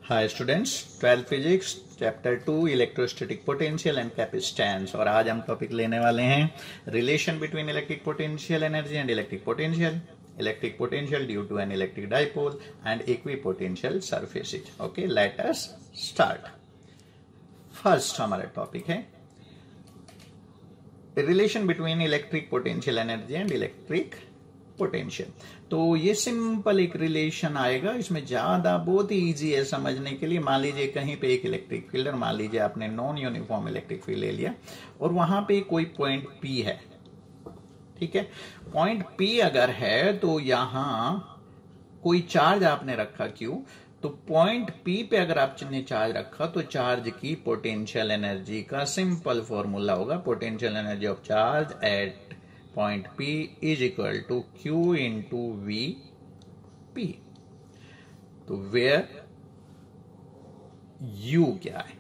Hi students, 12th physics chapter 2 electrostatic potential and capacitance. और आज हम टॉपिक लेने वाले हैं relation between electric potential energy and electric potential due to an electric dipole and equipotential surfaces. Okay, let us start. First हमारा topic है relation between electric potential energy and electric potential. तो ये simple एक relation आएगा, इसमें ज्यादा बहुत ही easy है समझने के लिए। मान लीजिए कहीं पे एक इलेक्ट्रिक फील्ड, और मान लीजिए आपने नॉन यूनिफॉर्म इलेक्ट्रिक फील्ड ले लिया और वहां पे कोई पॉइंट P है। ठीक है, पॉइंट P अगर है तो यहां कोई चार्ज आपने रखा Q, तो पॉइंट P पे अगर आपने चार्ज रखा तो चार्ज की पोटेंशियल एनर्जी का सिंपल फॉर्मूला होगा potential energy of charge at point P is equal to Q into Vp। तो वेयर U क्या है?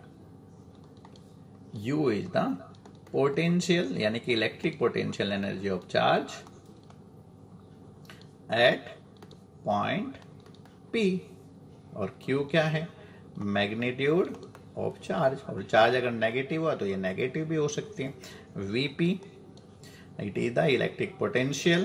U इज द पोटेंशियल यानी कि electric potential energy of charge at point P, और Q क्या है? Magnitude of charge. और charge अगर नेगेटिव हुआ तो ये नेगेटिव भी हो सकती है। Vp, it is the electric potential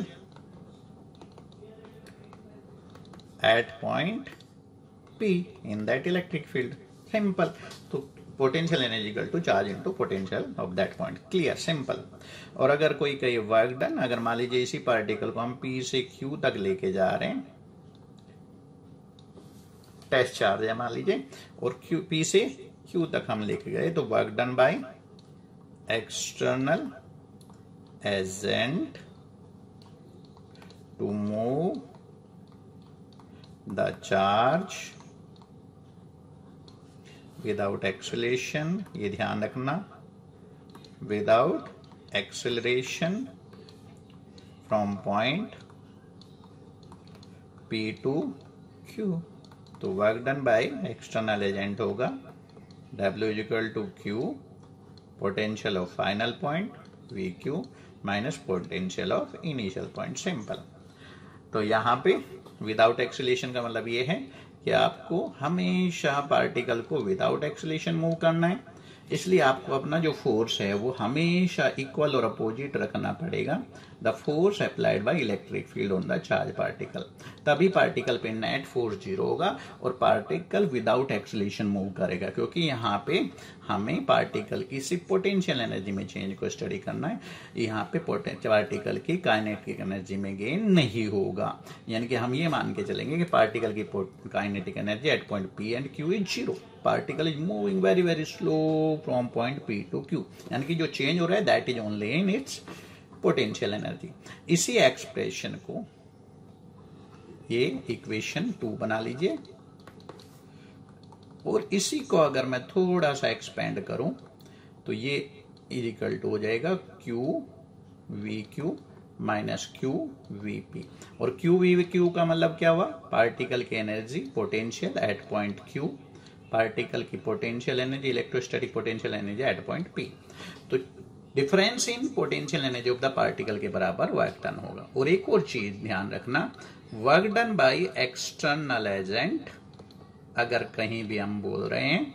at point P in that electric field. Simple. तो potential energy equal to charge into potential of that point. Clear, simple. और अगर कोई कहे वर्क डन, अगर मान लीजिए इसी पार्टिकल को हम P से Q तक लेके जा रहे हैं, टेस्ट चार्ज है मान लीजिए, और P से Q तक हम लेके गए, तो work done by external agent to move the charge without acceleration, ये ध्यान रखना, without acceleration from point P to Q। तो work done by external agent होगा W is equal to Q potential of final point VQ minus potential of initial point. Simple. तो यहां पे without acceleration का मतलब ये है कि आपको हमेशा पार्टिकल को विदाउट एक्सीलरेशन मूव करना है, इसलिए आपको अपना जो फोर्स है वो हमेशा इक्वल और अपोजिट रखना पड़ेगा the force applied by electric field on the charge particle. तभी पार्टिकल पे नेट फोर्स 0 होगा और पार्टिकल विदाउट एक्सीलरेशन मूव करेगा, क्योंकि यहाँ पे हमें पार्टिकल की सिर्फ पोटेंशियल एनर्जी में चेंज को स्टडी करना है। यहाँ पे पार्टिकल की काइनेटिक एनर्जी में गेन नहीं होगा, यानी कि हम ये मान के चलेंगे कि पार्टिकल की kinetic energy at point P and Q is 0। Particle is moving very very slow from point P to Q, यानी कि जो चेंज हो रहा है that is only in its potential energy. इसी एक्सप्रेशन को ये इक्वेशन 2 बना लीजिए, और इसी को अगर मैं थोड़ा सा एक्सपेंड करूं तो ये इज इक्वल टू हो जाएगा Q VQ minus Q VP। और Q VQ का मतलब क्या हुआ? पार्टिकल की energy potential at point Q, particle की potential energy electrostatic potential energy at point P। तो difference in potential energy of the particle के बराबर वर्क डन होगा। और एक और चीज ध्यान रखना, work done by external agent अगर कहीं भी हम बोल रहे हैं,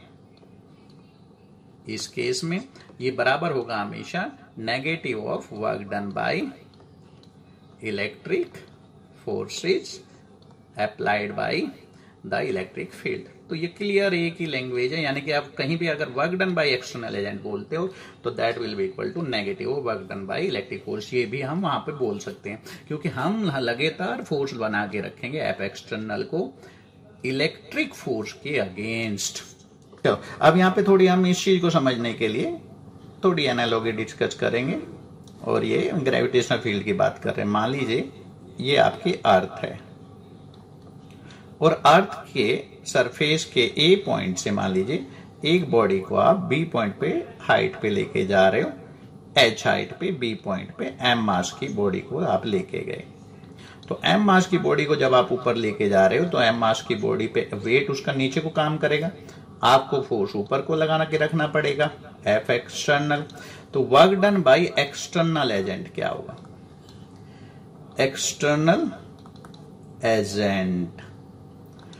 इस केस में ये बराबर होगा हमेशा negative of work done by electric forces applied by the electric field. तो ये क्लियर एक ही लैंग्वेज है, यानी कि आप कहीं भी अगर work done by external agent बोलते हो तो that will be equal to negative work done by electric force. ये भी हम वहां पे बोल सकते हैं, क्योंकि हम लगातार फोर्स बना के रखेंगे एफ एक्सटर्नल को इलेक्ट्रिक फोर्स के अगेंस्ट। तो अब यहाँ पे थोड़ी हम इस चीज को समझने के लिए थोड़ी एनालॉजी डिस्कस करेंगे, और ये ग्रेविटेशनल फील्ड की बात कर रहे हैं। मान लीजिए ये आपकी अर्थ है, और अर्थ के सरफेस के ए पॉइंट से मान लीजिए एक बॉडी को आप बी पॉइंट पे हाइट पे लेके जा रहे हो, एच हाइट पे बी पॉइंट पे एम मास की बॉडी को आप लेके गए। तो एम मास की बॉडी को जब आप ऊपर लेके जा रहे हो तो एम मास की बॉडी पे वेट उसका नीचे को काम करेगा, आपको फोर्स ऊपर को लगाना के रखना पड़ेगा एफ एक्सटर्नल। तो work done by external agent क्या होगा? एक्सटर्नल एजेंट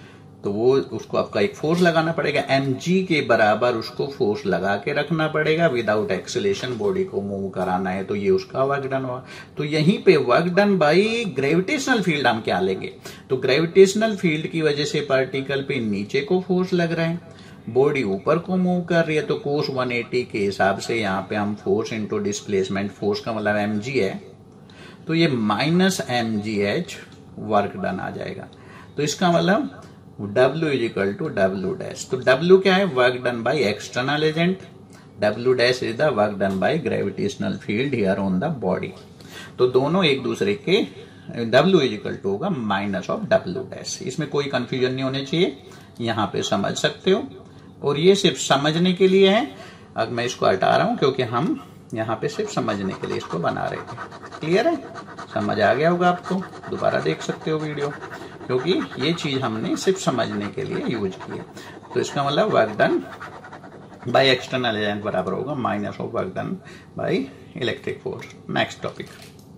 तो वो उसको आपका एक फोर्स लगाना पड़ेगा, mg के बराबर उसको फोर्स लगा के रखना पड़ेगा विदाउट एक्सेलेरेशन, बॉडी को मूव कराना है, तो ये उसका वर्क डन हुआ। तो यहीं पे work done by gravitational field हम क्या लेंगे, तो ग्रेविटेशनल फील्ड की वजह से पार्टिकल पे नीचे को फोर्स लग रहा है, बॉडी ऊपर को मूव कर रही है, तो कोस 180 के हिसाब से यहाँ पे हम फोर्स इंटू डिस्प्लेसमेंट, फोर्स का मतलब mg है, तो ये माइनस mgh वर्क डन आ जाएगा। तो इसका मतलब W is equal to W dash. तो W क्या है, work done by external agent, W dash is the work done by gravitational field here on the body. तो दोनों एक दूसरे के W इज इक्वल टू होगा माइनस ऑफ W डैश। इसमें कोई कंफ्यूजन नहीं होने चाहिए, यहाँ पे समझ सकते हो। और ये सिर्फ समझने के लिए है, अब मैं इसको हटा रहा हूं क्योंकि हम यहाँ पे सिर्फ समझने के लिए इसको बना रहे थे। क्लियर है, समझ आ गया होगा आपको, दोबारा देख सकते हो वीडियो, क्योंकि ये चीज हमने सिर्फ समझने के लिए यूज की है। तो इसका मतलब work done by external agent बराबर होगा minus of work done by electric force. Next topic,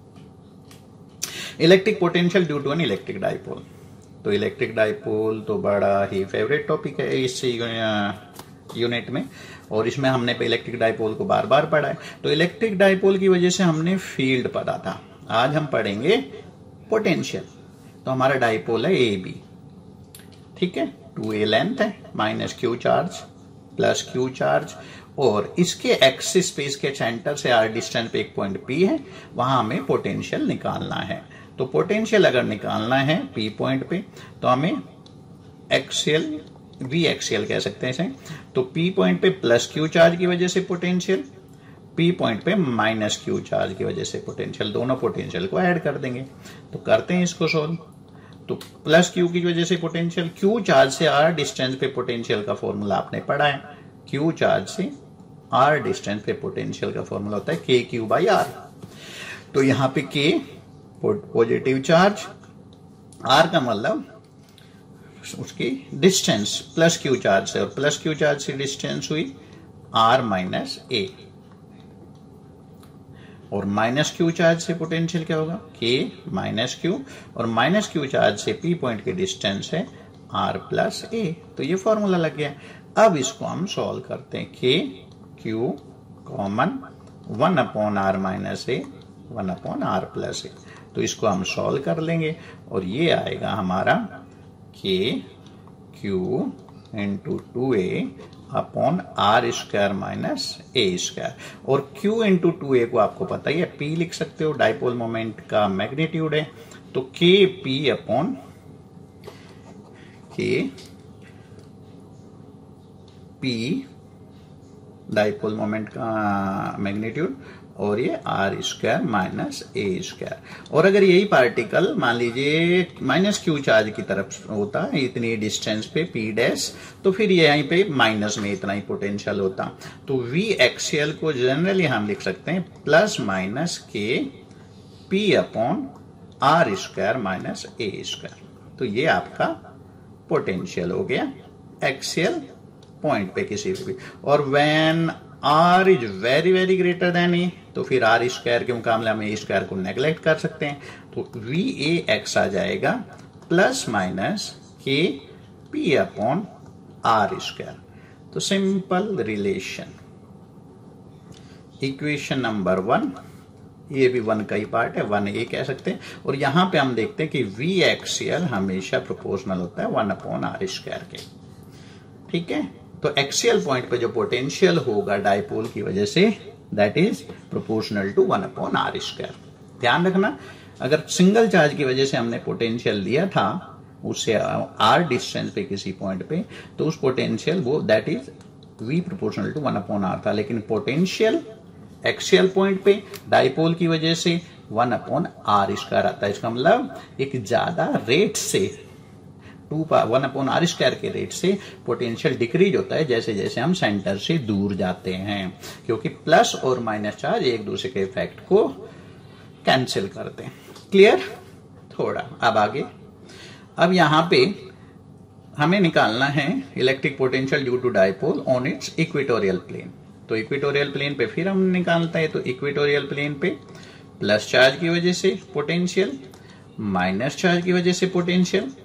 electric potential due to an electric dipole. तो इलेक्ट्रिक डाइपोल तो बड़ा ही फेवरेट टॉपिक है इस यूनिट में, और इसमें हमने इलेक्ट्रिक डाइपोल को बार बार पढ़ा है। तो इलेक्ट्रिक डाइपोल की वजह से हमने फील्ड पढ़ा था, आज हम पढ़ेंगे पोटेंशियल। तो हमारा डाइपोल है ए बी, ठीक है, 2a लेंथ है, minus q charge plus q charge, और इसके एक्सिस पे, इसके सेंटर से r डिस्टेंस पे एक पॉइंट P है, वहां हमें पोटेंशियल निकालना है। तो पोटेंशियल अगर निकालना है P पॉइंट पे, तो हमें एक्सियल V एक्सियल कह सकते हैं इसे। तो P पॉइंट पे प्लस क्यू चार्ज की वजह से पोटेंशियल, P पॉइंट पे माइनस क्यू चार्ज की वजह से पोटेंशियल, दोनों पोटेंशियल को ऐड कर देंगे। तो करते हैं इसको सोल्व। तो प्लस क्यू की वजह से पोटेंशियल, क्यू चार्ज से r डिस्टेंस पे पोटेंशियल का फॉर्मूला आपने पढ़ा है, क्यू चार्ज से r डिस्टेंस पे पोटेंशियल का फॉर्मूला होता है k क्यू बाई r। तो यहां पे k पॉजिटिव चार्ज, r का मतलब उसकी डिस्टेंस प्लस क्यू चार्ज से, और प्लस क्यू चार्ज से डिस्टेंस हुई r माइनस a, और माइनस क्यू चार्ज से पोटेंशियल क्या होगा, k माइनस क्यू, और माइनस क्यू चार्ज से P पॉइंट की डिस्टेंस है r प्लस a। तो ये फॉर्मूला लग गया। अब इसको हम सॉल्व करते हैं, k q common 1 upon r minus a 1 upon r plus a। तो इसको हम सॉल्व कर लेंगे, और ये आएगा हमारा k q into 2a upon r square minus a square, और q इंटू 2a को आपको पता ही है p लिख सकते हो, डाइपोल मोमेंट का मैग्नीट्यूड है। तो k p upon k p dipole moment का मैग्नीट्यूड, और ये r square minus a square. और अगर यही पार्टिकल मान लीजिए माइनस क्यू चार्ज की तरफ होता है इतनी डिस्टेंस पे p डैश, तो फिर ये यहीं पे माइनस में इतना ही पोटेंशियल होता। तो v एक्सियल को जनरली हम लिख सकते हैं plus minus k p upon r square minus a square. तो ये आपका पोटेंशियल हो गया एक्सियल पॉइंट पे किसी भी। और when r is very very greater than a, तो फिर r स्क्वायर के मुकाबले हम a स्क्वायर को नेग्लेक्ट कर सकते हैं। तो VAX आ जाएगा plus minus k p upon r square. तो सिंपल रिलेशन, इक्वेशन नंबर 1, ये भी 1 का ही पार्ट है, 1a कह सकते हैं। और यहां पे हम देखते हैं कि V एक्सियल हमेशा प्रोपोर्शनल होता है 1 अपॉन r स्क्वायर के, ठीक है। तो एक्सियल पॉइंट पे जो पोटेंशियल होगा डाइपोल की वजह से, that is proportional to 1 upon r square. ध्यान रखना, अगर सिंगल चार्ज की वजह से हमने पोटेंशियल लिया था उससे r डिस्टेंस पे किसी पॉइंट पे, तो उस पोटेंशियल वो that is v proportional to 1 upon r था। लेकिन पोटेंशियल एक्सियल पॉइंट पे डाइपोल की वजह से 1 अपॉन r स्क्वायर आता है। इसका मतलब एक ज्यादा रेट से 1 अपॉन r स्क्वायर के रेट से पोटेंशियल डिक्रीज होता है जैसे जैसे हम सेंटर से दूर जाते हैं, क्योंकि प्लस और माइनस चार्ज एक दूसरे के इफेक्ट को कैंसिल करते हैं। क्लियर? थोड़ा अब आगे, अब यहां पे हमें निकालना है electric potential due to dipole on its equatorial plane. तो इक्वेटोरियल प्लेन पे फिर हम निकालते हैं। तो इक्वेटोरियल प्लेन पे प्लस चार्ज की वजह से पोटेंशियल, माइनस चार्ज की वजह से पोटेंशियल,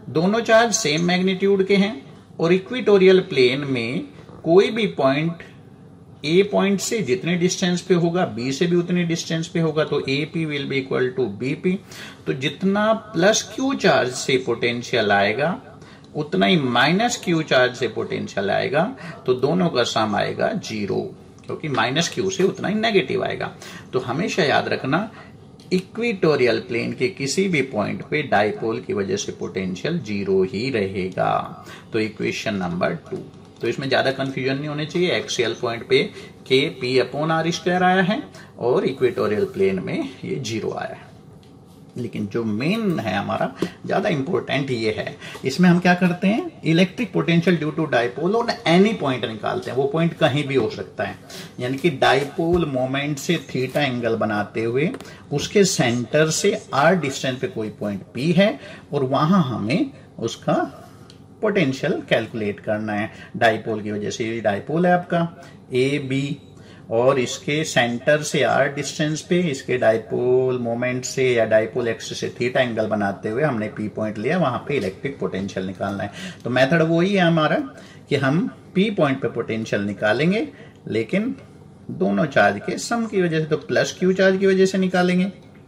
दोनों चार्ज सेम मैग्नीट्यूड के हैं और इक्वेटोरियल प्लेन में कोई भी पॉइंट ए पॉइंट से जितने डिस्टेंस पे होगा बी से भी उतने डिस्टेंस पे होगा, तो A P will be equal to B P. तो जितना प्लस क्यू चार्ज से पोटेंशियल आएगा उतना ही माइनस क्यू चार्ज से पोटेंशियल आएगा, तो दोनों का सम आएगा 0, क्योंकि माइनस क्यू से उतना ही नेगेटिव आएगा। तो हमेशा याद रखना इक्वेटोरियल प्लेन के किसी भी पॉइंट पे डाइपोल की वजह से पोटेंशियल 0 ही रहेगा। तो इक्वेशन नंबर 2। तो इसमें ज्यादा कंफ्यूजन नहीं होने चाहिए। एक्सियल पॉइंट पे के पी अपॉन आर स्क्वायर आया है और इक्वेटोरियल प्लेन में ये 0 आया है। लेकिन जो मेन है हमारा ज्यादा इंपॉर्टेंट ये है, इसमें हम क्या करते हैं, electric potential due to dipole on any point निकालते हैं। वो पॉइंट कहीं भी हो सकता है, यानी कि डाइपोल मोमेंट से थीटा एंगल बनाते हुए उसके सेंटर से आर डिस्टेंस पे कोई पॉइंट पी है और वहां हमें उसका पोटेंशियल कैलकुलेट करना है। डाइपोल की वजह से ये डाइपोल है आपका ए बी और इसके सेंटर से आर डिस्टेंस पे इसके डाइपोल मोमेंट से या डाइपोल एक्सिस से थीटा एंगल बनाते हुए हमने पी पॉइंट लिया, वहां पे इलेक्ट्रिक पोटेंशियल निकालना है। तो मेथड वही है हमारा कि हम पी पॉइंट पे पोटेंशियल निकालेंगे, लेकिन दोनों चार्ज के सम की वजह से, तो प्लस क्यू चार्ज की वजह से निकालेंगे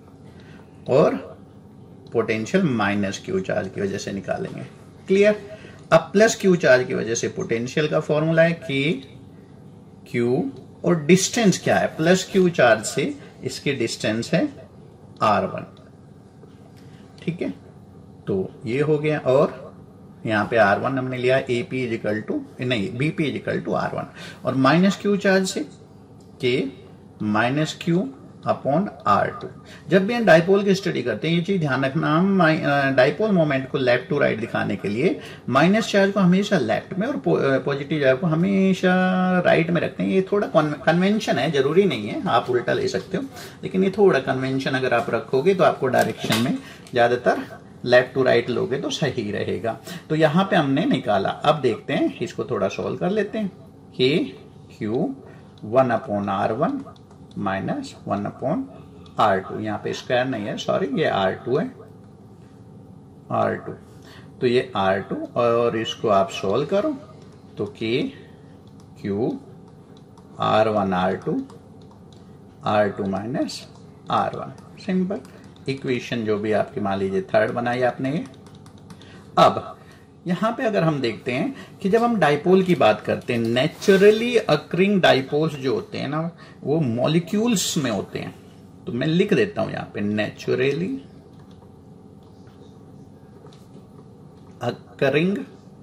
और पोटेंशियल माइनस क्यू चार्ज की वजह से निकालेंगे। क्लियर। अब प्लस क्यू चार्ज की वजह से पोटेंशियल का फॉर्मूला है कि क्यू और डिस्टेंस क्या है, प्लस क्यू चार्ज से इसकी डिस्टेंस है r1। ठीक है, तो ये हो गया। और यहां पे r1 हमने लिया AP इजिकल टू नहीं BP इजिकल टू R1 और माइनस क्यू चार्ज से K minus q upon R2। जब भी हम डाइपोल की स्टडी करते हैं ये चीज ध्यान रखना, हम डाइपोल मोमेंट को लेफ्ट टू राइट दिखाने के लिए माइनस चार्ज को हमेशा लेफ्ट में और पॉजिटिव चार्ज को हमेशा राइट में रखते हैं। ये थोड़ा कन्वेंशन है, जरूरी नहीं है, आप उल्टा ले सकते हो, लेकिन ये थोड़ा कन्वेंशन अगर आप रखोगे तो आपको डायरेक्शन में ज्यादातर लेफ्ट टू राइट लोगे तो सही रहेगा। तो यहां पे हमने निकाला। अब देखते हैं, इसको थोड़ा सोल्व कर लेते हैं। के Q 1 upon R1 minus 1 upon R2, यहाँ पे स्क्वायर नहीं है, सॉरी, ये R2 है, R2। तो ये R2 और इसको आप सोल्व करो तो K Q R1 R2 R2 minus R1। Simple equation जो भी आपकी मान लीजिए थर्ड बनाई आपने ये। अब यहां पे अगर हम देखते हैं कि जब हम डाइपोल की बात करते हैं, नेचुरली अकरिंग डाइपोल्स जो होते हैं ना वो मॉलिक्यूल्स में होते हैं। तो मैं लिख देता हूं यहां पे naturally occurring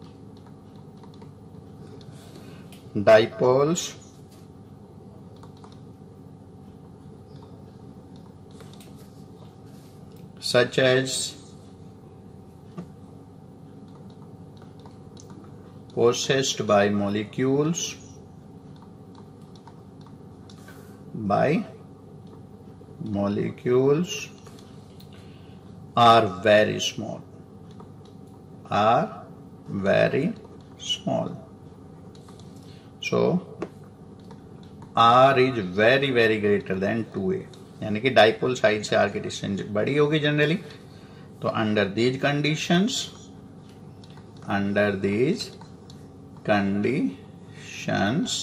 dipoles such as possessed by molecules are very small, so R is very greater than 2a, यानी कि डाइपोल साइड से आर की डिस्टेंस बड़ी होगी जनरली। तो under these conditions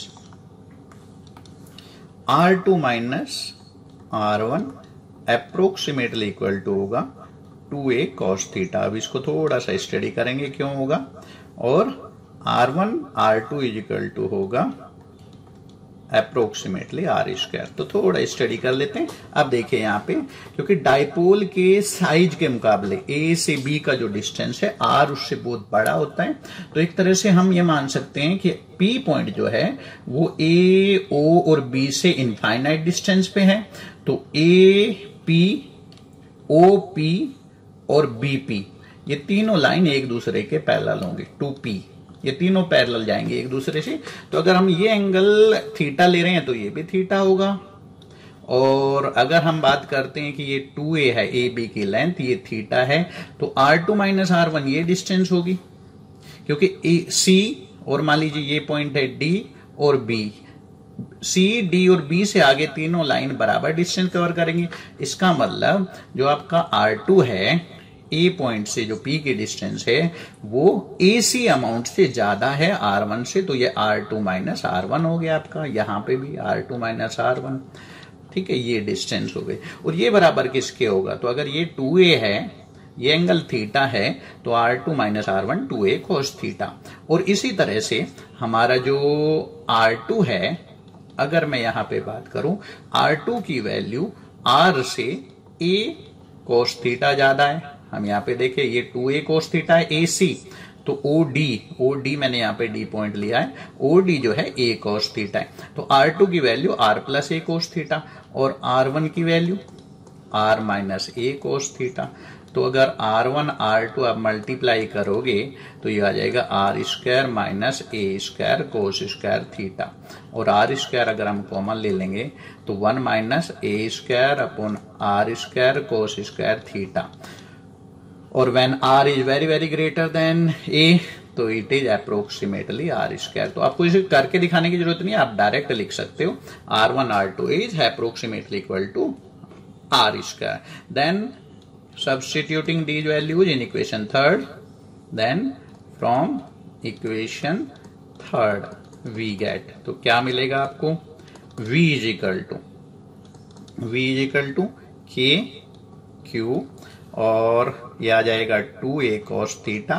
R2 minus R1 approximately equal to होगा 2a cos theta. अब इसको थोड़ा सा स्टडी करेंगे क्यों होगा, और R1 R2 is equal to होगा अप्रोक्सीमेटली आर स्क्वायर। तो थोड़ा स्टडी कर लेते हैं। अब देखिए यहाँ पे, क्योंकि डाइपोल के साइज के मुकाबले ए से बी का जो डिस्टेंस है आर उससे बहुत बड़ा होता है, तो एक तरह से हम ये मान सकते हैं कि पी पॉइंट जो है वो ए ओ और बी से इनफाइनाइट डिस्टेंस पे है। तो ए पी ओ पी और बी पी ये तीनों लाइन एक दूसरे के पैरेलल होंगे, 2p, ये तीनों पैरेलल जाएंगे एक दूसरे से। तो अगर हम ये एंगल थीटा ले रहे हैं तो ये भी थीटा होगा, और अगर हम बात करते हैं कि ये 2a है, ए बी की लेंथ, ये थीटा है, तो R2 माइनस R1 ये डिस्टेंस होगी, क्योंकि C और मान लीजिए ये पॉइंट है D और B, C D और B से आगे तीनों लाइन बराबर डिस्टेंस कवर करेंगी। इसका मतलब जो आपका R2 है ए पॉइंट से जो पी की डिस्टेंस है वो AC अमाउंट से ज्यादा है R1 से, तो ये R2 माइनस R1 हो गया आपका, यहां पे भी R2 माइनस R1, ठीक है, ये डिस्टेंस हो गई। और ये बराबर किसके होगा, तो अगर ये 2A है, ये एंगल थीटा है, तो R2 minus R1 2A cos theta. और इसी तरह से हमारा जो R2 है, अगर मैं यहां पे बात करूं, R2 की वैल्यू R से A cos थीटा ज्यादा है। हम यहाँ पे देखें, ये 2A cos थीटा है AC, तो OD मैंने यहाँ पे D पॉइंट लिया है, OD जो है A cos थीटा है। तो R2 की value R plus A cos theta और R1 की value R minus A cos theta. तो अगर R1 R2 आप मल्टीप्लाई करोगे तो ये आ जाएगा R square minus A square cos square theta, और R स्क्वायर अगर हम कॉमन ले लेंगे तो 1 minus A square upon R square cos square theta. और when R is very very greater than A, तो it is approximately R square. तो आपको इसे करके दिखाने की जरूरत नहीं है, आप डायरेक्ट लिख सकते हो R1 R2 is approximately equal to R square. Then substituting these values in equation third, then from equation third we get, तो क्या मिलेगा आपको, V is equal to K Q और ये आ जाएगा 2A cos theta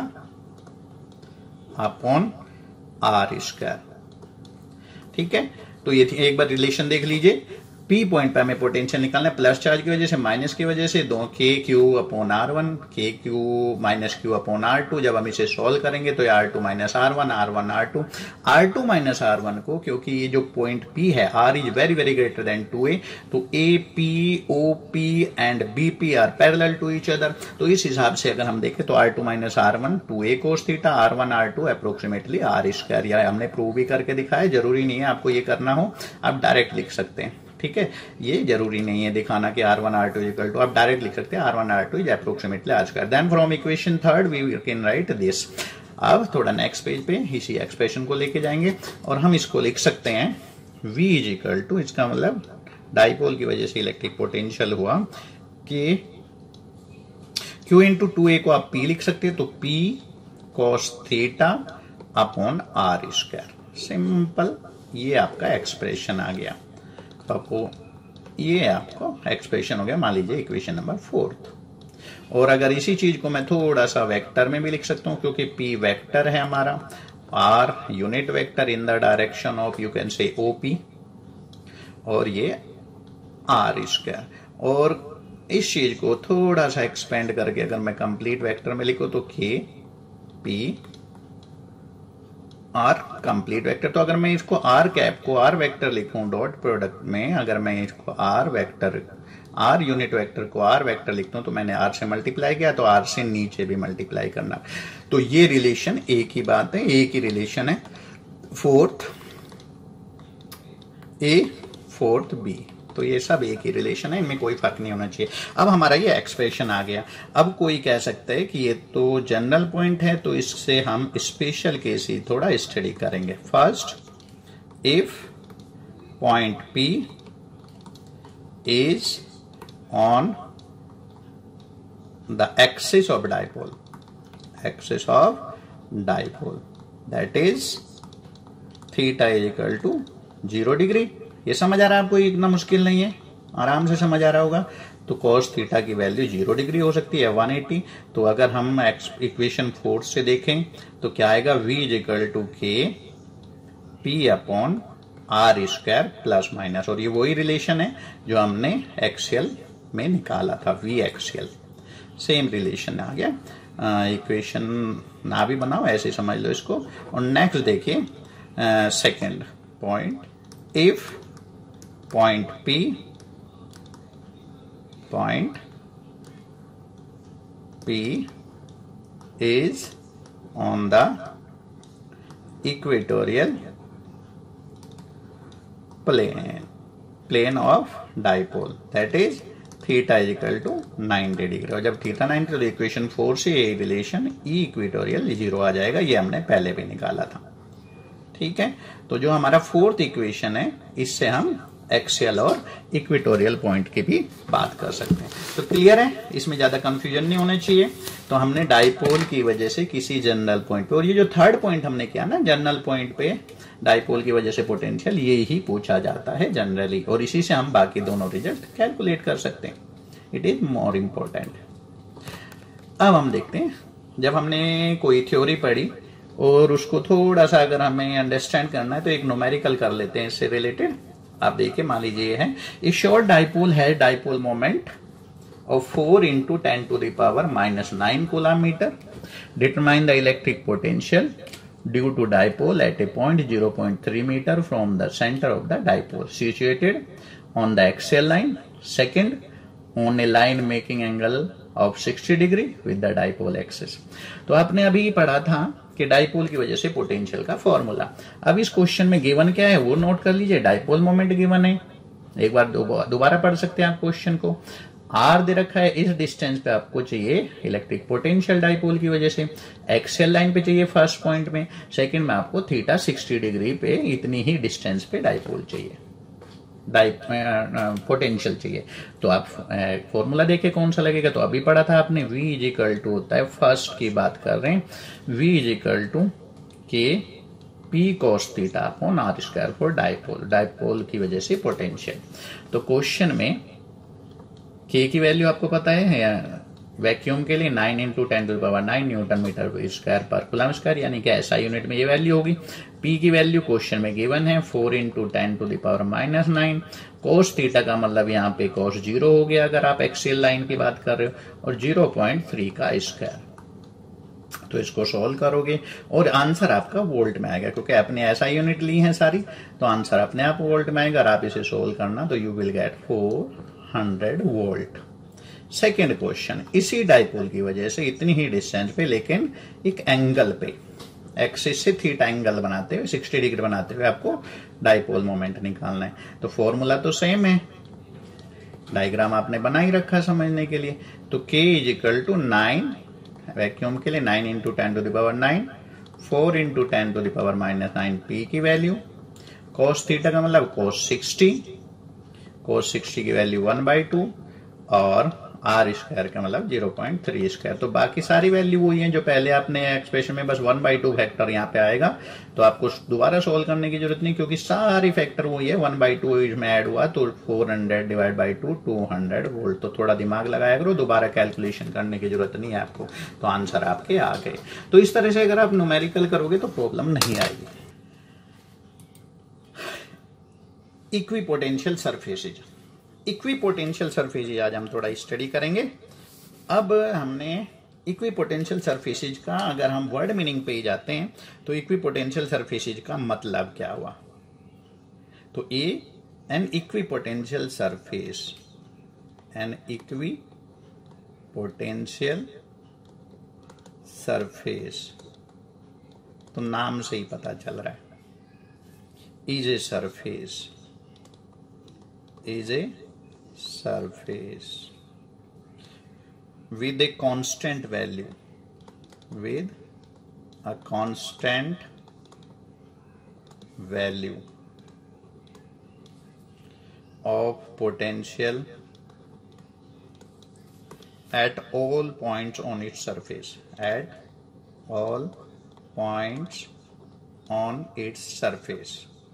upon R square, ठीक है। तो ये एक बार रिलेशन देख लीजिए, P पॉइंट पे हमें पोटेंशियल निकालना है, प्लस चार्ज की वजह से माइनस की वजह से, दो KQ upon R1 KQ minus Q upon R2। जब हम इसे सॉल्व करेंगे तो R2 minus R1 R1 R2 R2 minus R1 को, क्योंकि ये जो पॉइंट P है R is very very greater than 2A, तो AP OP and BP are parallel to each other. तो इस हिसाब से अगर हम देखें तो R2 minus R1 2A cos theta, R1 R2 approximately R square. या हमने प्रूव भी करके दिखाया, जरूरी नहीं है आपको ये करना हो, आप डायरेक्ट लिख सकते हैं, ठीक है। ये जरूरी नहीं है दिखाना कि R1 R2 इक्वल टू, आप डायरेक्ट लिख सकते हैं R1 R2 is approximately R square. Then from equation third we can write this. अब थोड़ा नेक्स्ट पेज पे इसी एक्सप्रेशन को लेके जाएंगे और हम इसको लिख सकते हैं V इज इक्वल टू, इसका मतलब डाइपोल की वजह से इलेक्ट्रिक पोटेंशियल हुआ कि Q इंटू 2A को आप P लिख सकते हैं, तो P cos theta upon R square, simple. ये आपका एक्सप्रेशन आ गया, तो आपको ये आपको एक्सप्रेशन हो गया, मान लीजिए इक्वेशन नंबर 4। और अगर इसी चीज को मैं थोड़ा सा वेक्टर में भी लिख सकता हूं, क्योंकि P वेक्टर है हमारा, R unit vector in the direction of you can say OP, और ये R स्क्वायर। और इस चीज को थोड़ा सा एक्सपेंड करके अगर मैं कंप्लीट वेक्टर में लिखूं तो K P R complete vector. तो अगर मैं इसको R कैप को R वेक्टर लिखूं डॉट प्रोडक्ट में, अगर मैं इसको R vector R unit vector को R वेक्टर लिखता हूं तो मैंने R से मल्टीप्लाई किया, तो R से नीचे भी मल्टीप्लाई करना। तो ये रिलेशन एक ही बात है, एक ही रिलेशन है, फोर्थ A फोर्थ B, तो ये सब एक ही रिलेशन है, इनमें कोई फर्क नहीं होना चाहिए। अब हमारा ये एक्सप्रेशन आ गया। अब कोई कह सकता है कि ये तो जनरल पॉइंट है, तो इससे हम स्पेशल केस ही थोड़ा स्टडी करेंगे। First, if point P is on the axis of dipole, that is theta is equal to 0 degree. ये समझ आ रहा है आपको, इतना मुश्किल नहीं है, आराम से समझ आ रहा होगा। तो cos थीटा की वैल्यू 0 डिग्री हो सकती है 180। तो अगर हम इक्वेशन 4 से देखें तो क्या आएगा, V is equal to K P upon R square plus minus. और ये वही रिलेशन है जो हमने एक्सियल में निकाला था, V एक्सियल, सेम रिलेशन आ गया। इक्वेशन ना भी बनाओ, ऐसे समझ लो इसको। और नेक्स्ट देखिए second point, if point P is on the equatorial plane of dipole, that is theta is equal to 90 degree. और जब थीटा 90, तो इक्वेशन 4 से ये रिलेशन E इक्वेटोरियल 0 आ जाएगा, ये हमने पहले भी निकाला था, ठीक है। तो जो हमारा फोर्थ इक्वेशन है, इससे हम एक्सियल और इक्वेटोरियल पॉइंट की भी बात कर सकते हैं। तो क्लियर है, इसमें ज्यादा कंफ्यूजन नहीं होना चाहिए। तो हमने डाइपोल की वजह से किसी जनरल पॉइंट पे, और ये जो थर्ड पॉइंट हमने किया ना, जनरल पॉइंट पे डाइपोल की वजह से पोटेंशियल, ये ही पूछा जाता है जनरली, और इसी से हम बाकी दोनों रिजल्ट कैलकुलेट कर सकते हैं। It is more important. अब हम देखते हैं, जब हमने कोई थ्योरी पढ़ी और उसको थोड़ा सा अगर हमें अंडरस्टैंड करना है तो एक न्यूमेरिकल कर लेते हैं इससे रिलेटेड। आप देखिए, मान लीजिए है ए शॉर्ट डाइपोल है dipole moment of 4 × 10⁻⁻9 coulomb metre. Determine the electric potential due to dipole at a point 0.3 metre from the centre of the dipole situated on the axial line. Second, on a line making angle of 60 degree with the dipole axis. तो आपने अभी पढ़ा था कि dipole की वजह से potential का फॉर्मूला। अब इस क्वेश्चन में गिवन क्या है वो नोट कर लीजिए। डाइपोल मोमेंट गिवन है, एक बार दोबारा पढ़ सकते हैं आप क्वेश्चन को। आर दे रखा है, इस डिस्टेंस पे आपको चाहिए इलेक्ट्रिक पोटेंशियल डाइपोल की वजह से। एक्सियल लाइन पे चाहिए फर्स्ट पॉइंट में, सेकंड में आपको थीटा 60 डिग्री पे इतनी ही डिस्टेंस पे डाइपोल चाहिए, पोटेंशियल चाहिए। तो आप फॉर्मूला देखिए कौन सा लगेगा। तो अभी पढ़ा था आपने, V = होता है, फर्स्ट की बात कर रहे हैं, V = K P cos theta upon r² for dipole, dipole की वजह से पोटेंशियल। तो क्वेश्चन में K की वैल्यू आपको पता है, वैक्यूम के लिए 9 × 10⁻9 न्यूटन मीटर स्क्वायर पर कूलम स्क्वायर, यानी कि SI यूनिट में ये वैल्यू होगी। P की वैल्यू क्वेश्चन में गिवन है 4 × 10⁻⁻9। cos थीटा का मतलब यहाँ पे cos 0 हो गया अगर आप एक्सियल लाइन की बात कर रहे हो, और 0.3 का स्क्वायर। तो इसको सोल्व करोगे और आंसर आपका वोल्ट में आएगा, क्योंकि आपने SI यूनिट ली है सारी, तो आंसर अपने आप वोल्ट में आएगा। और आप इसे सोल्व करना तो you will get 400 volt. Second question, इसी डाइपोल की वजह से इतनी ही डिस्टेंस पे लेकिन एक एंगल पे, एक्सिस से थीटा एंगल बनाते हुए 60 डिग्री बनाते हुए आपको डाइपोल मोमेंट निकालना है। तो फॉर्मूला तो सेम है, डायग्राम आपने बना ही रखा समझने के लिए। तो K = 9, वैक्यूम के लिए 9 × 10⁻9, 4 × 10⁻⁻9 P की वैल्यू, cos थीटा का मतलब cos 60, cos 60 की वैल्यू 1/2, और r² का मतलब 0.3²। तो बाकी सारी वैल्यू वही है जो पहले आपने एक्सप्रेशन में, बस 1/2 फैक्टर यहाँ पे आएगा। तो आपको दोबारा सोल्व करने की जरूरत नहीं, क्योंकि सारी फैक्टर वही है। 1/2 इसमें ऐड हुआ तो 400/2 200 वोल्ट। तो थोड़ा दिमाग लगाया करो, दोबारा कैलकुलेशन करने की जरूरत नहीं है आपको। तो आंसर आपके आ गए। तो इस तरह से अगर आप न्यूमेरिकल करोगे तो प्रॉब्लम नहीं आएगी। इक्विपोटेंशियल सरफेसेज, इक्विपोटेंशियल सरफेसेज आज हम थोड़ा स्टडी करेंगे। अब हमने इक्विपोटेंशियल सरफेसेज का, अगर हम वर्ड मीनिंग पे ही जाते हैं तो इक्विपोटेंशियल सरफेसेज का मतलब क्या हुआ। तो an equipotential surface, an equipotential surface, तो नाम से ही पता चल रहा है, is a surface, is a surface with a constant value, with a constant value of potential at all points on its surface, at all points on its surface।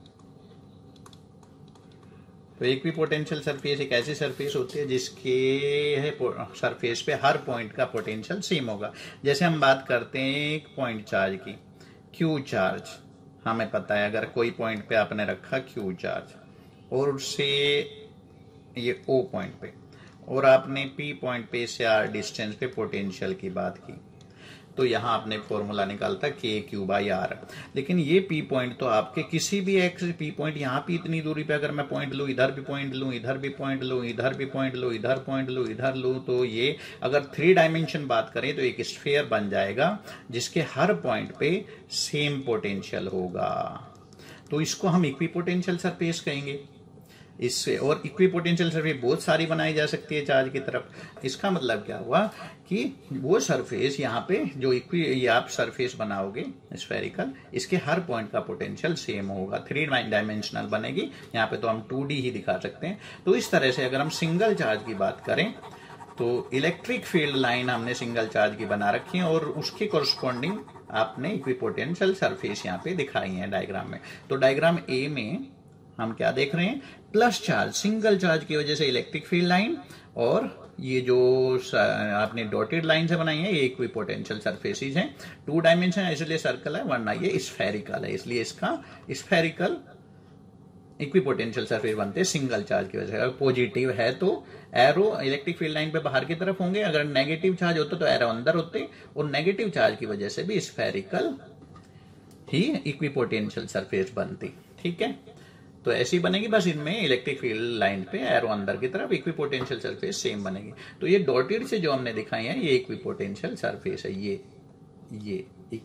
तो equipotential surface एक ऐसी सरफेस होती है जिसके surface पे हर point का potential same होगा। जैसे हम बात करते हैं एक पॉइंट चार्ज की, क्यू चार्ज, हमें पता है अगर कोई पॉइंट पे आपने रखा क्यू चार्ज और उससे ये ओ पॉइंट पे, और आपने पी पॉइंट पे से आर डिस्टेंस पे पोटेंशियल की बात की, तो यहां आपने फॉर्मूला निकालता KQ/R। लेकिन ये P पॉइंट तो आपके किसी भी एक्स P पॉइंट, यहाँ पे इतनी दूरी पे अगर मैं पॉइंट लूँ, इधर भी पॉइंट लूँ, इधर भी पॉइंट लूँ, इधर भी पॉइंट लूँ, इधर पॉइंट लूँ, इधर लूँ, तो ये अगर 3 डायमेंशन बात करें तो एक स्फीयर बन जाएगा जिसके हर पॉइंट पे सेम पोटेंशियल होगा। तो इसको हम इक्विपोटेंशियल सरफेस कहेंगे। इससे, और इक्विपोटेंशियल सरफेस बहुत सारी बनाई जा सकती है चार्ज की तरफ। इसका मतलब क्या हुआ कि वो सरफेस यहाँ पे जो ये आप सरफेस बनाओगे स्फेरिकल, इसके हर पॉइंट का पोटेंशियल सेम होगा, 3 डायमेंशनल बनेगी। यहाँ पे तो हम 2D ही दिखा सकते हैं। तो इस तरह से अगर हम सिंगल चार्ज की बात करें तो इलेक्ट्रिक फील्ड लाइन हमने सिंगल चार्ज की बना रखी है और उसके कोरस्पॉन्डिंग आपने इक्विपोटेंशियल सरफेस यहाँ पे दिखाई है डायग्राम में। तो डायग्राम ए में हम क्या देख रहे हैं, प्लस चार्ज, सिंगल चार्ज की वजह से इलेक्ट्रिक फील्ड लाइन, और ये जो आपने डॉटेड लाइन से बनाई है ये इक्विपोटेंशियल सरफेसेज हैं। 2 डायमेंशन इसलिए सर्कल है, वरना ये स्फेरिकल है, इसलिए इसका स्फेरिकल इक्विपोटेंशियल सरफेस बनते हैं सिंगल चार्ज की वजह से। अगर पॉजिटिव है तो एरो इलेक्ट्रिक फील्ड लाइन पे बाहर की तरफ होंगे, अगर नेगेटिव चार्ज होता तो एरो अंदर होते, और नेगेटिव चार्ज की वजह से भी स्फेरिकल ही इक्विपोटेंशियल सरफेस बनती। ठीक है, तो ऐसी बनेगी, बस इनमें इलेक्ट्रिक फील्ड लाइन पे एरो अंदर की तरफ, इक्विपोटेंशियल सरफेस सेम बनेगी। तो ये डॉटेड से जो हमने दिखाई है ये इक्विपोटेंशियल सरफेस है, ये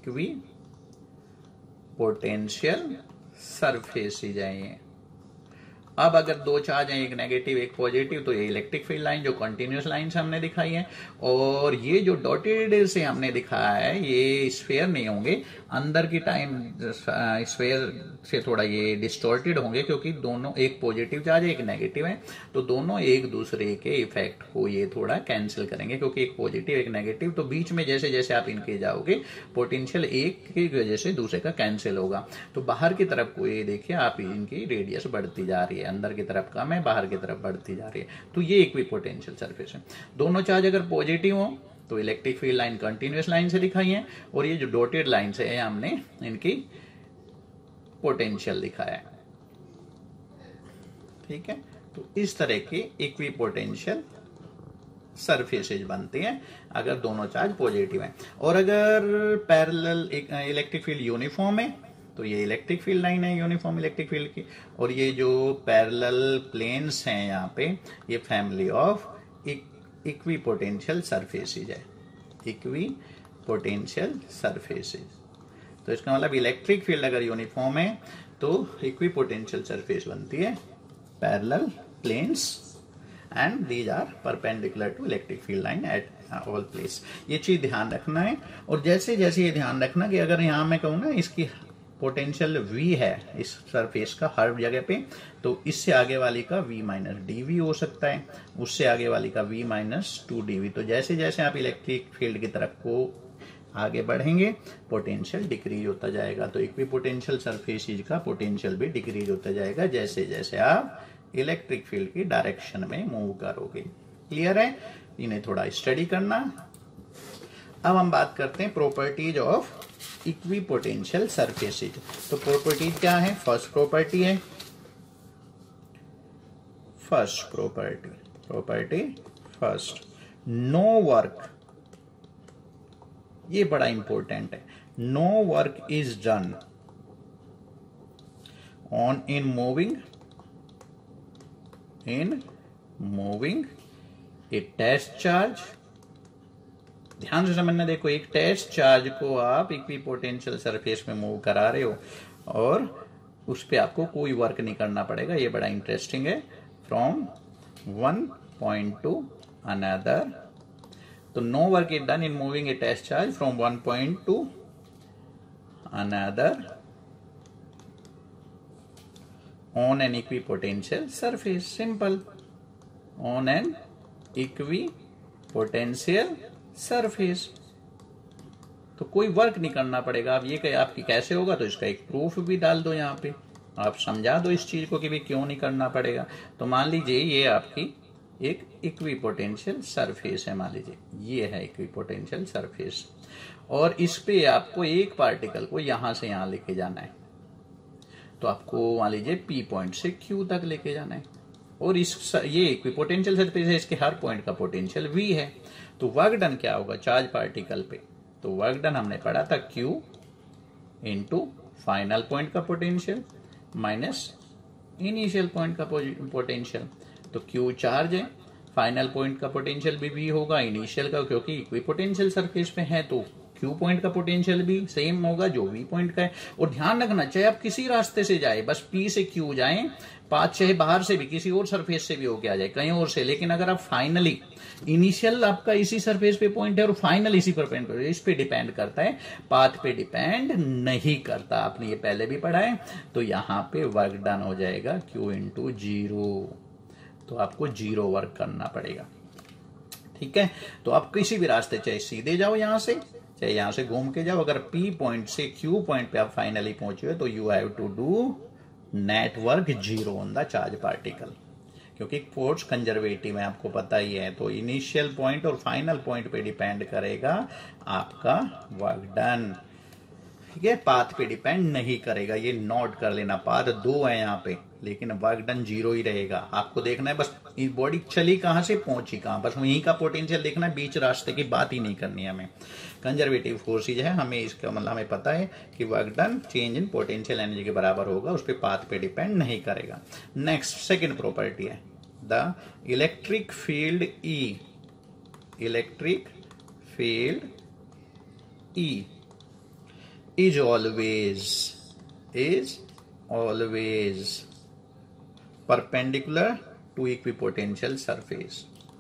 इक्विपोटेंशियल सरफेसेज है ये। अब अगर 2 चार्ज हैं, एक नेगेटिव एक पॉजिटिव, तो ये इलेक्ट्रिक फील्ड लाइन जो कंटिन्यूअस लाइन से हमने दिखाई है, और ये जो डॉटेड से हमने दिखाया है ये स्फेयर नहीं होंगे, अंदर की टाइम स्फेयर से थोड़ा ये डिस्टॉर्टेड होंगे, क्योंकि दोनों, एक पॉजिटिव चार्ज है एक नेगेटिव है, तो दोनों एक दूसरे के इफेक्ट को ये थोड़ा कैंसिल करेंगे, क्योंकि एक पॉजिटिव एक नेगेटिव, तो बीच में जैसे जैसे आप इनके जाओगे पोटेंशियल एक की वजह से दूसरे का कैंसिल होगा। तो बाहर की तरफ को ये देखिए आप, इनकी रेडियस बढ़ती जा रही है, अंदर की तरफ कम है, बाहर की तरफ बढ़ती जा रही है, तो ये इक्विपोटेंशियल सरफेस है। दोनों चार्ज अगर पॉजिटिव हो तो electric field line continuous line से दिखाई है, और ये जो डॉटेड लाइन से है हमने इनकी पोटेंशियल दिखाया है। ठीक है, तो इस तरह की इक्विपोटेंशियल सरफेसेज बनती हैं अगर दोनों चार्ज पॉजिटिव हैं। और अगर पैरेलल इलेक्ट्रिक फील्ड यूनिफॉर्म है तो ये इलेक्ट्रिक फील्ड लाइन है यूनिफॉर्म इलेक्ट्रिक फील्ड की, और ये जो पैरेलल प्लेन्स हैं यहाँ पे, ये फैमिली ऑफ इक्विपोटेंशियल सरफेसेज है, इक्विपोटेंशियल सरफेसेज। तो इसका मतलब इलेक्ट्रिक फील्ड अगर यूनिफॉर्म है तो इक्विपोटेंशियल सरफेस बनती है parallel planes and these are perpendicular to electric field line at all place. ये चीज ध्यान रखना है। और जैसे जैसे ये ध्यान रखना कि अगर यहाँ मैं कहूँ ना इसकी पोटेंशियल V है इस सरफेस का हर जगह पे, तो इससे आगे वाली का V माइनस dV हो सकता है, उससे आगे वाली का V माइनस 2dV। तो जैसे जैसे आप इलेक्ट्रिक फील्ड की तरफ को आगे बढ़ेंगे पोटेंशियल डिक्रीज होता जाएगा। तो इक्विपोटेंशियल सरफेसेज का पोटेंशियल भी डिक्रीज होता जाएगा जैसे जैसे आप इलेक्ट्रिक फील्ड की डायरेक्शन में मूव करोगे। क्लियर है, इन्हें थोड़ा स्टडी करना। अब हम बात करते हैं प्रॉपर्टीज ऑफ इक्विपोटेंशियल सरफेसेज। तो प्रॉपर्टीज क्या है? First property first, no work, ये बड़ा इंपॉर्टेंट है, no work is done on in moving a test charge. ध्यान से समझना, देखो एक टेस्ट चार्ज को आप इक्विपोटेंशियल सरफेस में मूव करा रहे हो और उस पे आपको कोई वर्क नहीं करना पड़ेगा, ये बड़ा इंटरेस्टिंग है। From one point to another, तो no work is done in moving a test charge from one point to another on an equipotential surface, simple, on an equipotential surface। तो कोई वर्क नहीं करना पड़ेगा। आप ये आपकी कैसे होगा, तो इसका एक प्रूफ भी डाल दो, यहाँ पे आप समझा दो इस चीज को कि भी क्यों नहीं करना पड़ेगा। तो मान लीजिए ये आपकी एक इक्विपोटेंशियल सरफेस है, मान लीजिए ये है इक्विपोटेंशियल सरफेस, और इस पे आपको एक पार्टिकल को यहां से यहां लेके जाना है। तो आपको मान लीजिए P पॉइंट से Q तक लेके जाना है, और ये इक्विपोटेंशियल सरफेस है, इसके हर पॉइंट का पोटेंशियल V है। तो वर्क डन क्या होगा चार्ज पार्टिकल पे? तो वर्क डन हमने पढ़ा था Q इंटू फाइनल पॉइंट का पोटेंशियल माइनस इनिशियल पॉइंट का पोटेंशियल। तो Q चार्ज है, फाइनल पॉइंट का पोटेंशियल भी V होगा, इनिशियल का, क्योंकि इक्विपोटेंशियल सरफेस पे है तो Q पॉइंट का पोटेंशियल भी सेम होगा जो V पॉइंट का है। और ध्यान रखना, चाहे आप किसी रास्ते से जाए, बस P से Q जाएं, पाथ चाहे बाहर से भी किसी और सरफेस से भी होके आ जाए, कहीं और से, लेकिन अगर आप फाइनली इनिशियल आपका इसी सरफेस पे पॉइंट है और फाइनल इसी पर पॉइंट है, इस पे डिपेंड करता है, पाथ पे डिपेंड नहीं करता। आपने ये पहले भी पढ़ा है। तो यहां पे वर्क डन हो जाएगा Q इंटू 0। तो आपको 0 वर्क करना पड़ेगा। ठीक है, तो आप किसी भी रास्ते, चाहे सीधे जाओ यहां से, चाहे यहां से घूम के जाओ, अगर P पॉइंट से Q पॉइंट पे आप फाइनली पहुंचे हो तो you have to do net work 0 on the charge particle, क्योंकि फोर्स कंजर्वेटिव है, आपको पता ही है। तो इनिशियल पॉइंट और फाइनल पॉइंट पे डिपेंड करेगा आपका वर्क डन। ठीक है, पाथ पे डिपेंड नहीं करेगा। ये नोट कर लेना, पाथ 2 है यहाँ पे, लेकिन वर्क डन 0 ही रहेगा। आपको देखना है बस बॉडी चली कहां से पहुंची कहां, बस वहीं का पोटेंशियल देखना है, बीच रास्ते की बात ही नहीं करनी है हमें। कंजर्वेटिव फोर्सेज है, हमें इसका मतलब हमें पता है कि work done change in potential energy के बराबर होगा, उस पर पाथ पे डिपेंड नहीं करेगा। नेक्स्ट सेकेंड प्रॉपर्टी है the electric field E, electric field E is always perpendicular to equipotential surface,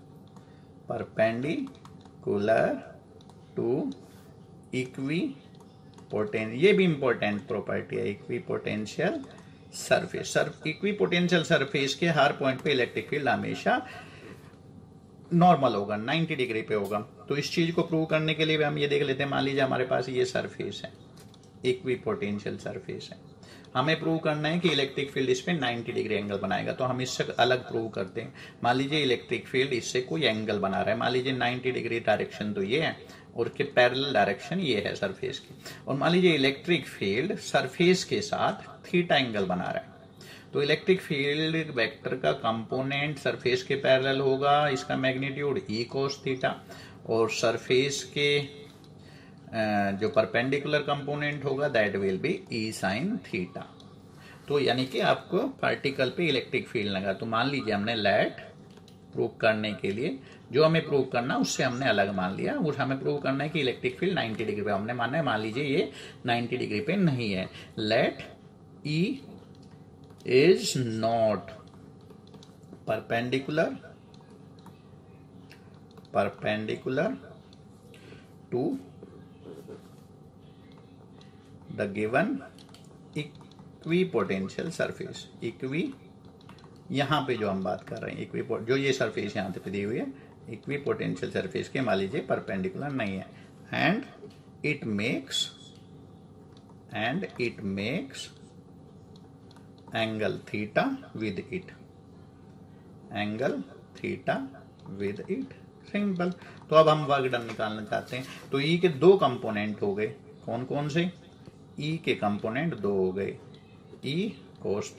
perpendicular to equipotential, ये भी इंपॉर्टेंट प्रॉपर्टी है, इक्विपोटेंशियल सरफेस। इक्विपोटेंशियल सरफेस के हर पॉइंट पे इलेक्ट्रिक फील्ड हमेशा नॉर्मल होगा, 90 डिग्री पे होगा। तो इस चीज को प्रूव करने के लिए हम ये देख लेते हैं, मान लीजिए हमारे पास ये सरफेस है, इक्विपोटेंशियल सरफेस है, हमें प्रूव करना है कि इलेक्ट्रिक फील्ड इस पे 90 डिग्री एंगल बनाएगा। तो हम इससे अलग प्रूव करते हैं। मान लीजिए इलेक्ट्रिक फील्ड इससे कोई एंगल बना रहा है, मान लीजिए 90 डिग्री डायरेक्शन तो ये है और के पैरेलल डायरेक्शन ये है सरफेस की, और मान लीजिए इलेक्ट्रिक फील्ड सरफेस के साथ थीटा एंगल बना रहा है। तो इलेक्ट्रिक फील्ड वेक्टर का कंपोनेंट सरफेस के पैरेलल होगा, इसका मैग्नीट्यूड E cos थीटा, और सरफेस के जो परपेंडिकुलर कंपोनेंट होगा that will be E sin theta. तो यानी कि आपको पार्टिकल पे इलेक्ट्रिक फील्ड लगा। तो मान लीजिए हमने लेट प्रूव करने के लिए जो हमें प्रूव करना उससे हमने अलग मान लिया, और हमें प्रूव करना है कि इलेक्ट्रिक फील्ड 90 डिग्री पे हमने मानना है। मान लीजिए ये 90 डिग्री पे नहीं है, let E is not perpendicular to the given equipotential surface. यहां पे जो हम बात कर रहे हैं, जो ये सरफेस यहां पे दी हुई है, इक्विपोटेंशियल सरफेस के मान लीजिए परपेंडिकुलर नहीं है, and it makes angle theta with it, simple. तो अब हम वर्क डन निकालना चाहते हैं। तो E के 2 कंपोनेंट हो गए, कौन कौन से? E के कंपोनेंट 2 हो गए, E cos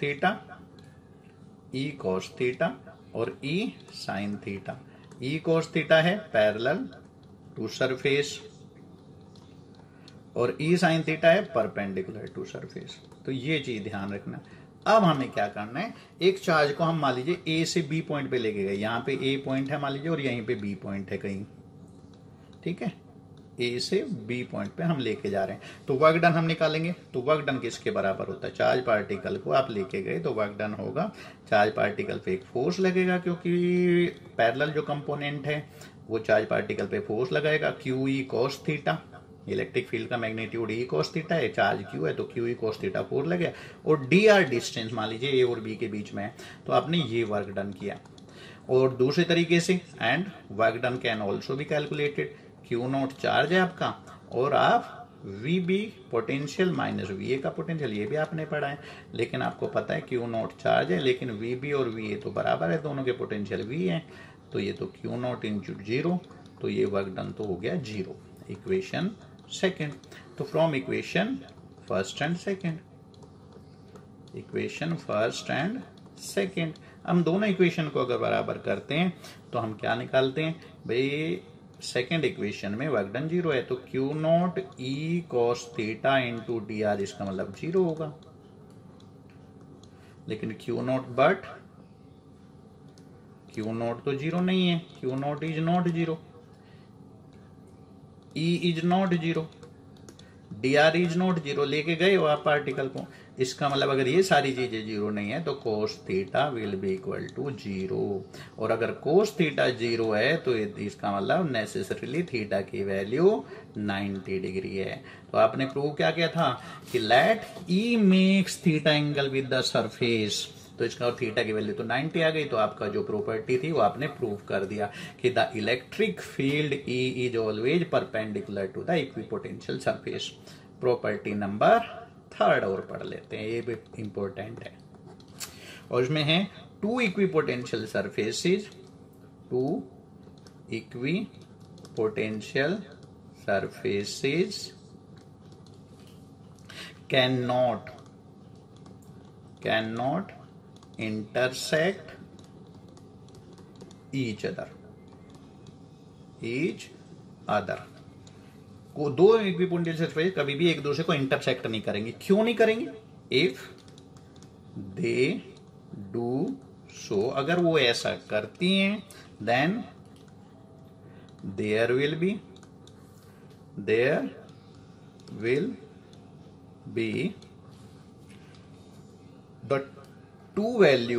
थीटा और E sin theta. E cos theta है पैरेलल टू सरफेस और E sin थीटा है परपेंडिकुलर टू सरफेस। तो ये चीज ध्यान रखना। अब हमें क्या करना है, एक चार्ज को हम मान लीजिए A से B पॉइंट पे लेके गए, यहाँ पे A पॉइंट है मान लीजिए और यहीं पे B पॉइंट है कहीं, ठीक है, A से B पॉइंट पे हम लेके जा रहे हैं। तो वर्क डन हम निकालेंगे। तो वर्क डन किसके बराबर होता है? चार्ज पार्टिकल को आप लेके गए तो वर्क डन होगा, चार्ज पार्टिकल पे एक फोर्स लगेगा क्योंकि पैरेलल जो कंपोनेंट है वो चार्ज पार्टिकल पे फोर्स लगाएगा, QE cos theta, electric field का मैग्नीट्यूड E cos थीटा है, चार्ज Q है तो QE cos थीटा 4 लगे, और dr डिस्टेंस मान लीजिए A और B के बीच में है। तो आपने ये वर्क डन किया। और दूसरे तरीके से, and work done can also be calculated, Q0 charge है आपका और आप VB पोटेंशियल माइनस VA का पोटेंशियल, ये भी आपने पढ़ा है। लेकिन आपको पता है Q0 चार्ज है लेकिन VB और VA तो बराबर है, दोनों के पोटेंशियल V है, तो ये तो Q0 इंटू 0, तो ये वर्क डन तो हो गया 0। Equation second. तो from equation first and second, हम दोनों इक्वेशन को अगर बराबर करते हैं तो हम क्या निकालते हैं भाई, सेकेंड इक्वेशन में वर्क डन 0 है तो Q0 E cos theta into dr, इसका मतलब 0 होगा। लेकिन Q0 तो 0 नहीं है, Q0 is not 0, E is not zero, d r is not zero, लेके गए हो आप पार्टिकल को। इसका मतलब अगर ये सारी चीजें जीरो नहीं है तो cos theta will be equal to zero, और अगर कोस थीटा जीरो है तो इसका मतलब नेसेसरीली थीटा की वैल्यू 90 डिग्री है। तो आपने प्रूव क्या किया था कि let E makes theta angle with the surface, तो इसका और थीटा की वैल्यू तो 90 आ गई, तो आपका जो प्रॉपर्टी थी वो आपने प्रूव कर दिया कि the electric field E is always perpendicular to the equipotential surface. Property number third और पढ़ लेते हैं, ये भी इंपॉर्टेंट है। और इसमें है two equipotential surfaces, two equipotential surfaces cannot intersect each other को दो इक्विपोटेंशियल सरफेस कभी भी एक दूसरे को इंटरसेक्ट नहीं करेंगे। क्यों नहीं करेंगे? इफ दे डू सो, अगर वो ऐसा करती हैं then there will be the two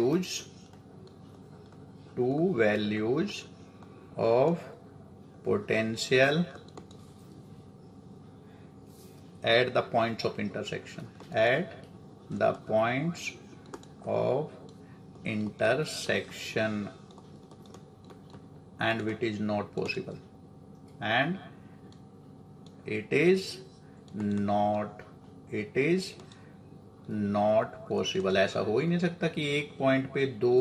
values of potential at the points of intersection, and it is not possible, not possible. ऐसा हो ही नहीं सकता कि एक पॉइंट पे दो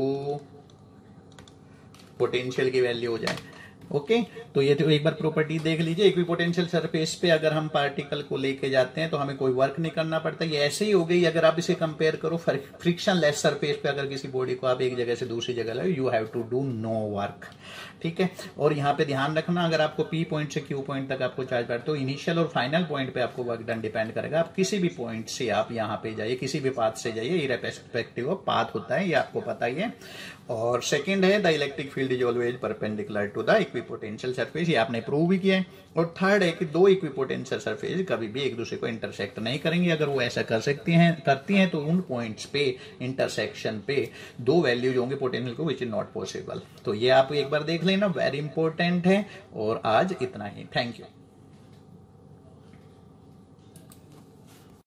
पोटेंशियल की वैल्यू हो जाए। ओके, तो ये तो एक बार प्रॉपर्टी देख लीजिए। इक्विपोटेंशियल सरफेस पे अगर हम पार्टिकल को लेके जाते हैं तो हमें कोई वर्क नहीं करना पड़ता। ये ऐसे ही हो गई अगर आप इसे कंपेयर करो फ्रिक्शन लेस सरफेस पे, अगर किसी बॉडी को आप एक जगह से दूसरी जगह लाओ, you have to do no work. ठीक है, और यहाँ पे ध्यान रखना, अगर आपको पी पॉइंट से क्यू पॉइंट तक आपको चार्ज बैठ, तो इनिशियल और फाइनल पॉइंट पे आपको वर्क डन डिपेंड करेगा। आप किसी भी पॉइंट से आप यहाँ पे जाइए, किसी भी पाथ से जाइए, इररिस्पेक्टिव ऑफ पाथ होता है, ये आपको पता ही है। और सेकंड है the electric field is always perpendicular to the equipotential surface, ये आपने प्रूव भी किया है। और थर्ड है कि दो इक्विपोटेंशियल सरफेस कभी भी एक दूसरे को इंटरसेक्ट नहीं करेंगे। अगर वो ऐसा करती हैं तो उन पॉइंट्स पे इंटरसेक्शन पे दो वैल्यूज होंगे पोटेंशियल को, विच इज नॉट पॉसिबल। तो ये आप एक बार देख लेना, वेरी इंपॉर्टेंट है। और आज इतना ही, थैंक यू।